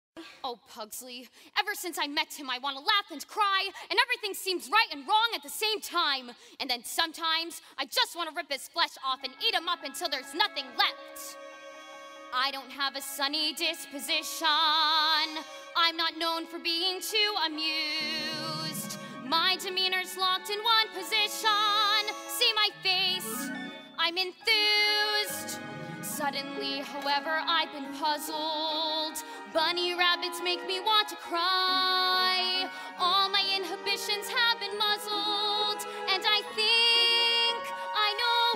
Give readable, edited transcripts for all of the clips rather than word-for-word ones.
Oh, Pugsley, ever since I met him, I want to laugh and cry, and everything seems right and wrong at the same time. And then sometimes, I just want to rip his flesh off and eat him up until there's nothing left. I don't have a sunny disposition. I'm not known for being too amused. My demeanor's locked in one position. See my face, I'm enthused. Suddenly, however, I've been puzzled. Bunny rabbits make me want to cry. All my inhibitions have been muzzled, and I think I know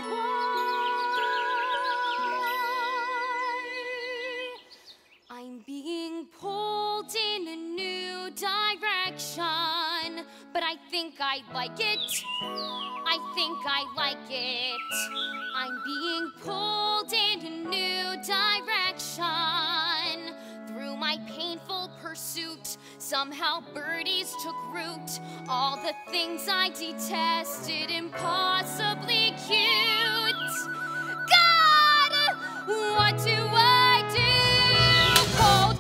why. I'm being pulled in a new direction, but I think I like it. I think I like it. I'm being pulled in a new direction. Through my painful pursuit, somehow birdies took root. All the things I detested, impossibly cute. God, what do I do? Cold.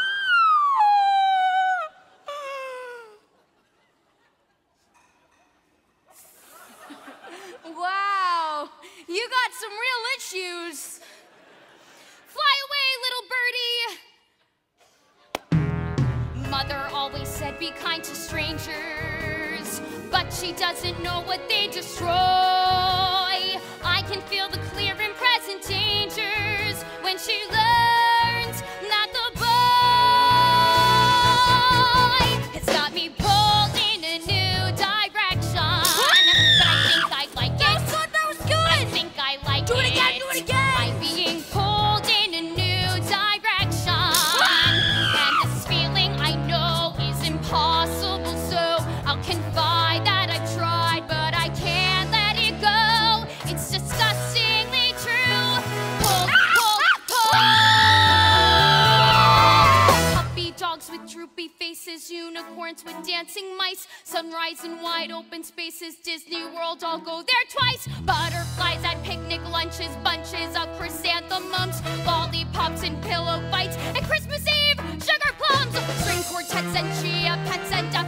Wow, you got some real issues. Fly away, little birdie. Mother always said be kind to strangers, but she doesn't know what they destroy. I can feel the clear and present dangers when she learns that the boy has got me pulled in a new direction. But I think I like it. That was good. I think I like it. Do it again, do it again. I'm being pulled in a new direction. And this feeling I know is impossible, so I'll confide that I've tried, but I can't let it go. It's disgustingly true. Pull, pull, pull. Puppy dogs with droopy faces, unicorns with dancing mice, sunrise in wide open spaces, Disney World, I'll go there twice. Butterflies at picnic lunches, bunches of chrysanthemums, lollipops and pillow fights, and Christmas Eve, sugar plums, string quartets and chia pets and duck